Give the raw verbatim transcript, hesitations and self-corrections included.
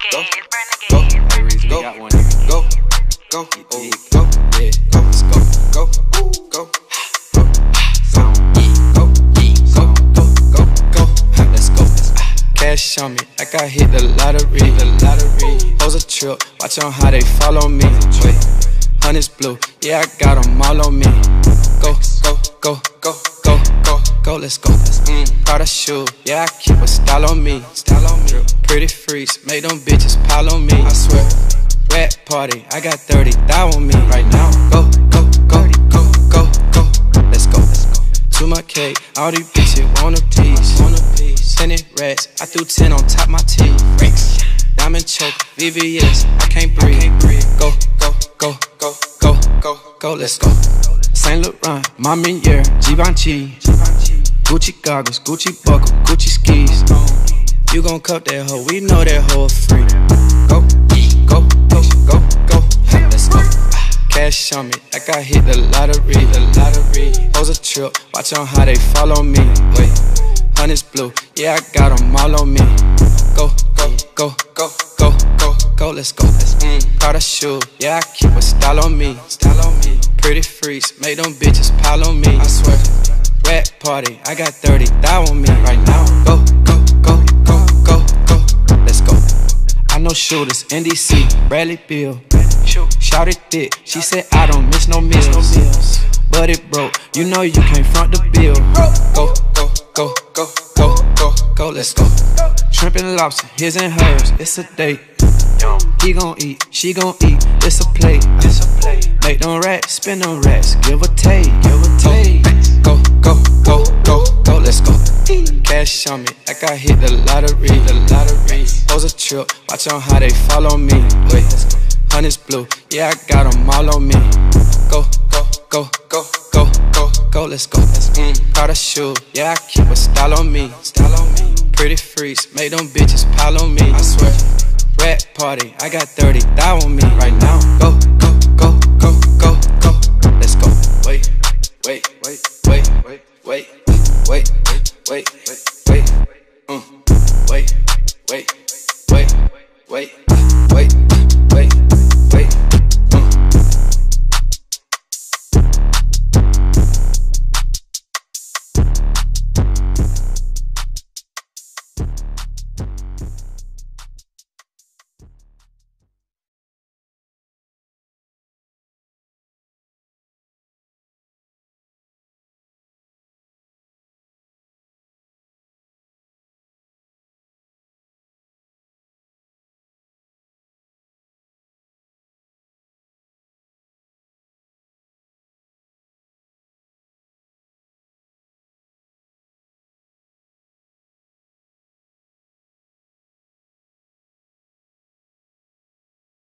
go, go, go, go, go, go, oh, go, yeah, go, let's go, go, go, go, go, go, go, go, go, let's go. Cash on me, like I hit the lottery, the lottery. Pose a trip, watch on how they follow me. Wait, honey's blue, yeah, I got them all on me. Go, go, go, go, go, go, go, let's go. Mm, Prada shoe, yeah, I keep a style on me. Style on me. Pretty freaks, make them bitches pile on me. I swear, wet party, I got thirty thou on me right now. Go, go, go, go, go, go, let's go. To my cake, all these bitches want a piece. Want a piece. Ten rats, I threw ten on top my teeth. Diamond choke, V V S, I can't breathe. Go, go, go, go, go, go, go, let's go. Saint Laurent, Mamiere, Givenchy, Gucci goggles, Gucci buckle, Gucci skis. You gon' cut that hoe, we know that hoe free. Go, go, go, go, go, let's go. Cash on me, like I hit the lottery, the lottery. Pose a trip, watch on how they follow me. Wait, honey's blue, yeah, I got them all on me. Go, go, go, go, go, go, go, let's go. Mm, Prada shoe, yeah, I keep a style on me. Style on me. Pretty freaks, make them bitches pile on me. I swear, rat party, I got thirty thou on me right now. Go, go, go, go, go, go, let's go. I know shooters, N D C, Bradley Beal. Shouted thick, she said I don't miss no meals. But it broke, you know you can't front the bill. Go, go, go, go, go, go, go, let's go. Shrimp and lobster, his and hers, it's a date. He gon' eat, she gon' eat, it's a plate. Make them racks, spin them racks, give a take, give a take. Go, go, go, go, go, let's go. Cash on me, like I hit the lottery, the lottery. Pose a trip, watch on how they follow me. Wait, honey's blue, yeah, I got them all on me. Go, go, go, go, go, go, go, let's go. Mm, Prada shoe, yeah, I keep a style on me. Style on me. Pretty freaks, make them bitches pile on me. I swear, rat party, I got thirty thou on me right now. Go, go, go, go, go, go, let's go. Wait, wait, wait, wait, wait, wait, wait, wait, wait, wait, wait, mm.